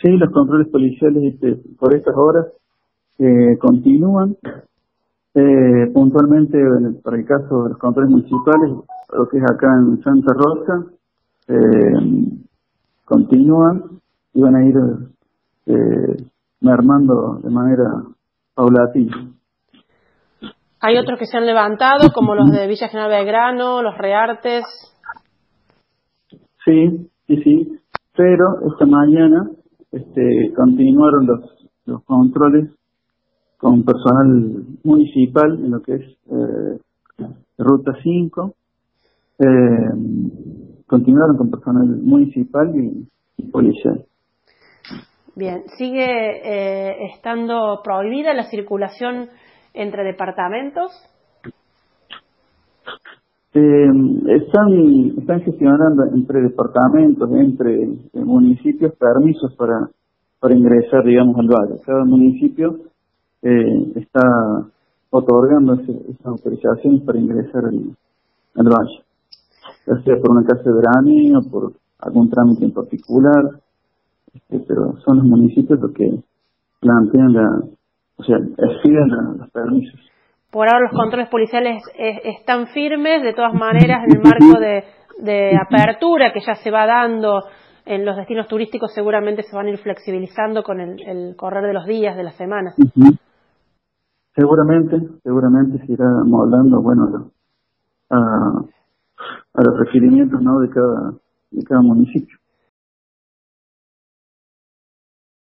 Sí, los controles policiales por estas horas continúan. Puntualmente, para el caso de los controles municipales, lo que es acá en Santa Rosa, continúan y van a ir mermando de manera paulatina. Hay otros que se han levantado, como los de Villa General Belgrano, los Reartes. Sí, pero esta mañana continuaron los controles con personal municipal en lo que es Ruta 5, continuaron con personal municipal y policial. Bien, ¿sigue estando prohibida la circulación entre departamentos? Están gestionando entre departamentos, entre municipios, permisos para ingresar, digamos, al valle. Cada municipio está otorgando esas autorizaciones para ingresar al valle, ya sea por una casa de veraneo o por algún trámite en particular, pero son los municipios los que plantean exigen los permisos. Por ahora los controles policiales están firmes, de todas maneras, en el marco de apertura que ya se va dando en los destinos turísticos, seguramente se van a ir flexibilizando con el correr de los días, de las semanas. Seguramente se irá moldando, a los requerimientos, ¿no?, de cada municipio.